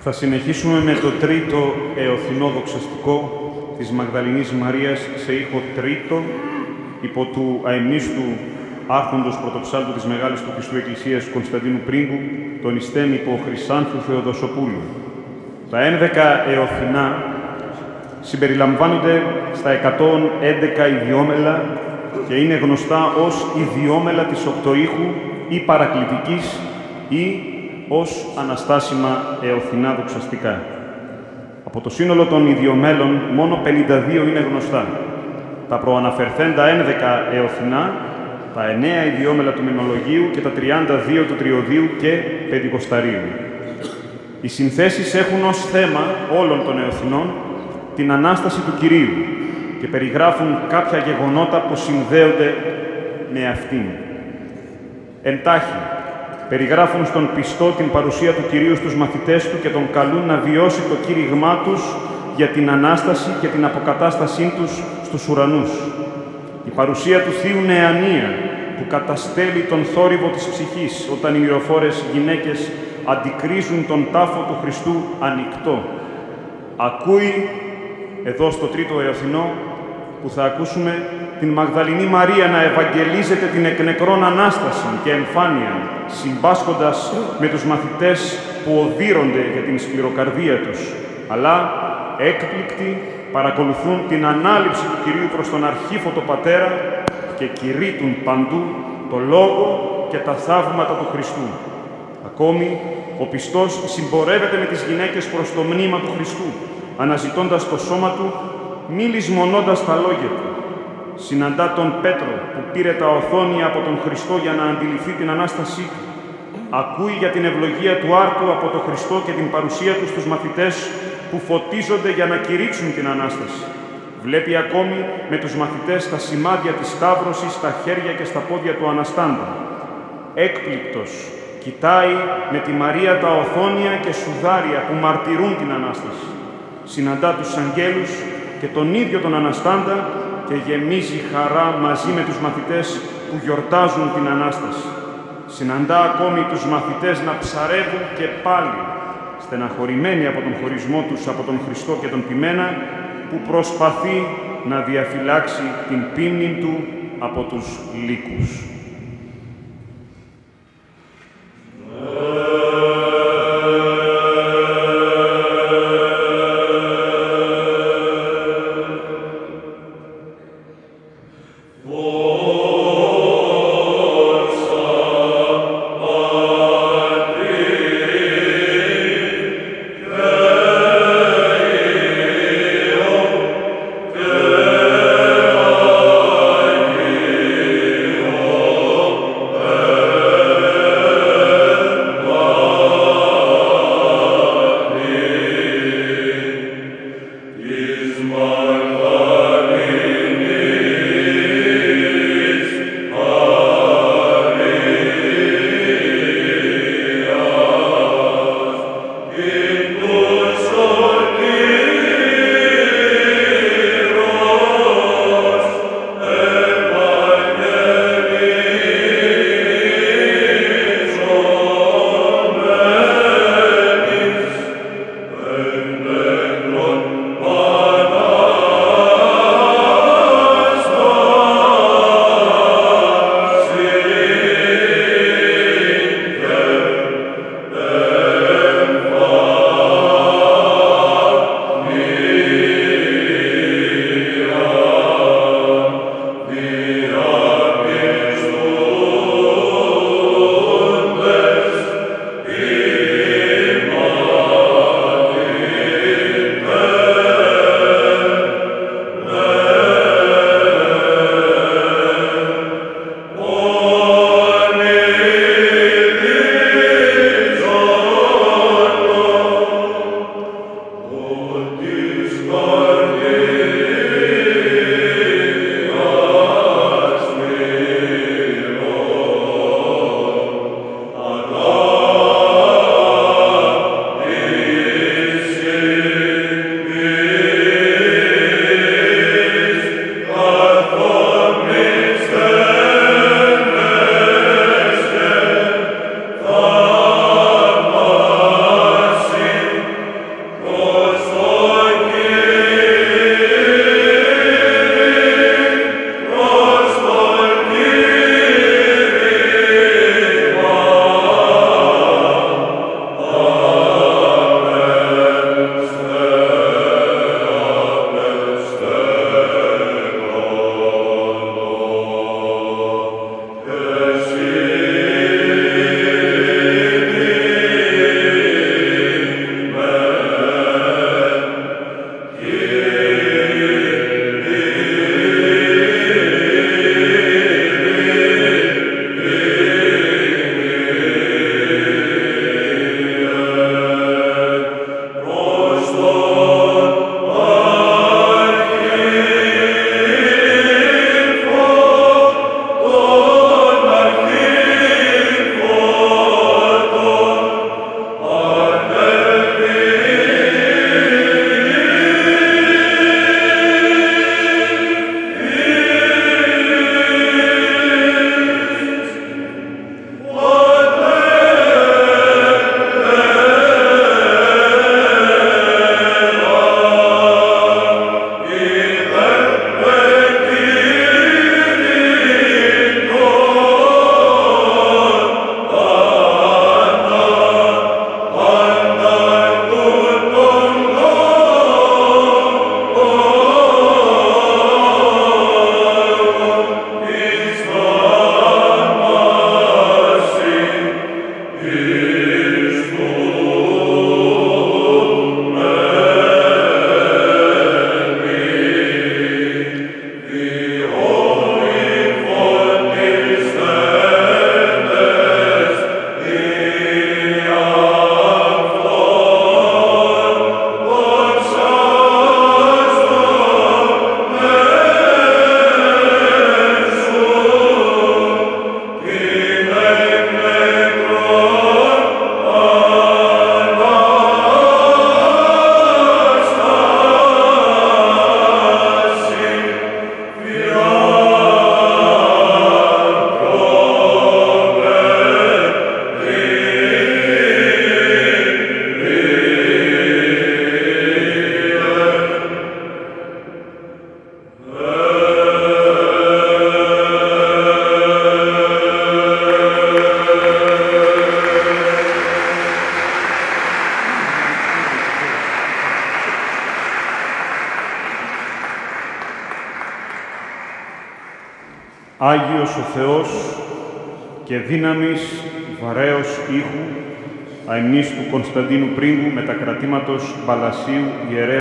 Θα συνεχίσουμε με το τρίτο εωθινό δοξαστικό της Μαγδαληνής Μαρίας σε ήχο τρίτο, υπό του αεμνίστου άρχοντος πρωτοψάλτου της Μεγάλης του Χριστού Εκκλησίας Κωνσταντίνου Πρίγκου, τον ιστέμυπο Χρυσάνθου Θεοδοσοπούλου. Τα 11 εωθινά συμπεριλαμβάνονται στα 111 ιδιόμελα και είναι γνωστά ως ιδιόμελα της οκτωήχου ή παρακλητικής ή ως αναστάσιμα εωθινά δοξαστικά. Από το σύνολο των ιδιομέλων, μόνο 52 είναι γνωστά. Τα προαναφερθέντα 11 εωθινά, τα 9 ιδιόμελα του Μνημολογίου και τα 32 του Τριωδίου και Πεντηκοσταρίου. Οι συνθέσεις έχουν ως θέμα όλων των εωθινών την Ανάσταση του Κυρίου και περιγράφουν κάποια γεγονότα που συνδέονται με αυτήν. Εντάχει, περιγράφουν στον πιστό την παρουσία του Κυρίου στους μαθητές του και τον καλούν να βιώσει το κήρυγμά τους για την Ανάσταση και την αποκατάστασή τους στους ουρανούς. Η παρουσία του Θείου Νεανία, που καταστέλει τον θόρυβο της ψυχής όταν οι μυροφόρες γυναίκες αντικρίζουν τον τάφο του Χριστού ανοιχτό. Ακούει, εδώ στο τρίτο εωθινό, που θα ακούσουμε, την Μαγδαληνή Μαρία να ευαγγελίζεται την εκ νεκρών Ανάσταση και εμφάνεια, συμπάσχοντας με τους μαθητές που οδύρονται για την σκληροκαρδία τους, αλλά έκπληκτοι παρακολουθούν την ανάληψη του Κυρίου προς τον Αρχήφωτο Πατέρα και κηρύττουν παντού το Λόγο και τα θαύματα του Χριστού. Ακόμη, ο πιστός συμπορεύεται με τις γυναίκες προς το μνήμα του Χριστού, αναζητώντας το σώμα του, μη λησμονώντας τα λόγια του. Συναντά τον Πέτρο, που πήρε τα οθόνια από τον Χριστό για να αντιληφθεί την Ανάστασή του. Ακούει για την ευλογία του άρτου από τον Χριστό και την παρουσία του στους μαθητές που φωτίζονται για να κηρύξουν την Ανάσταση. Βλέπει ακόμη με τους μαθητές τα σημάδια της Σταύρωσης στα χέρια και στα πόδια του Αναστάντα. Έκπληκτος, κοιτάει με τη Μαρία τα οθόνια και σουδάρια που μαρτυρούν την Ανάσταση. Συναντά τους αγγέλους και τον ίδιο τον Αναστάντα και γεμίζει χαρά μαζί με τους μαθητές που γιορτάζουν την Ανάσταση. Συναντά ακόμη τους μαθητές να ψαρεύουν και πάλι, στεναχωρημένοι από τον χωρισμό τους από τον Χριστό και τον ποιμένα, που προσπαθεί να διαφυλάξει την πίμνη του από τους λύκους. Άγιος ο Θεός και δύναμης βαρέως ήχου, αημνής του Κωνσταντίνου Πρίγκου, μετακρατήματος Παλασίου Ιερέα